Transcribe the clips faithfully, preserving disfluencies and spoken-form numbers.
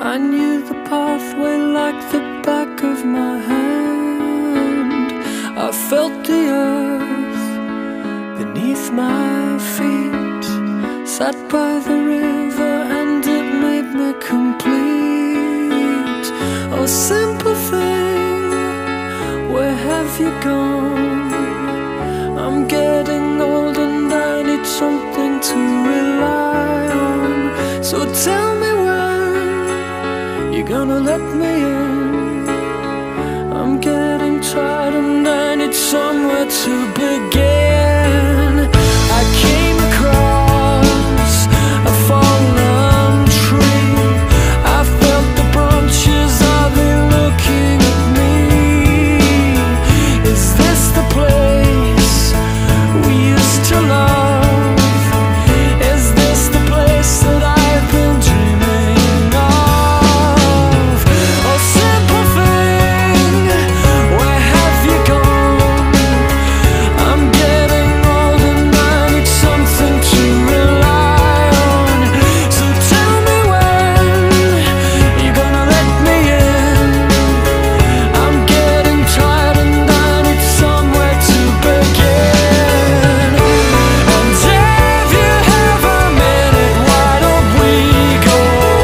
I knew the pathway like the back of my hand. I felt the earth beneath my feet, sat by the river and it made me complete. Oh, simple thing, where have you gone? I'm getting old and I need something to rely on. So tell me when you're gonna let me in. I'm getting tired and I need somewhere to begin. I came across a fallen tree. I felt the branches of it looking at me. Is this the place we used to love? Is this the place that I've been dreaming of? Oh, simple thing, where have you gone? I'm getting old and I need something to rely on. So tell me when you're gonna let me in. I'm getting tired and I need somewhere to begin. And if you have a minute, why don't we go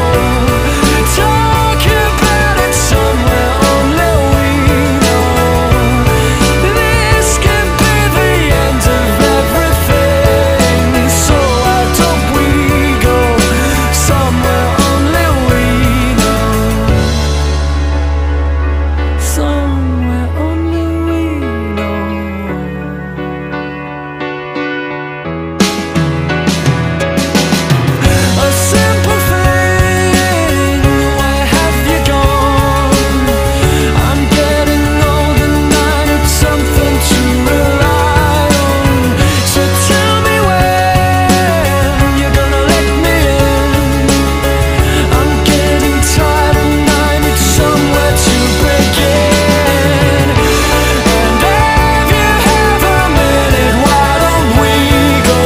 talk about it somewhere only we know? This could be the end of everything. So why don't we go somewhere only we know? Somewhere only we know. A simple thing, where have you gone? I'm getting old and I need something to rely on. So tell me when you're gonna let me in. I'm getting tired and I need somewhere to begin. And if you have a minute, why don't we go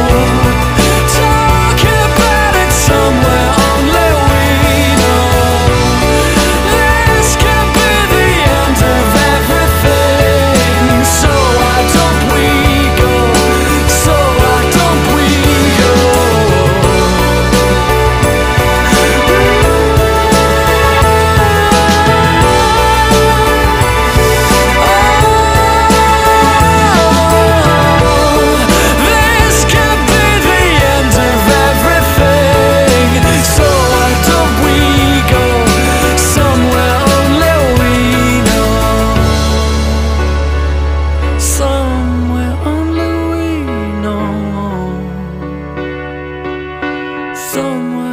talk about it somewhere only we know? This could be the end of everything. So why don't we go? So why don't we go? This could be the end of everything. So why don't we go somewhere only we know? Somewhere only we know. Somewhere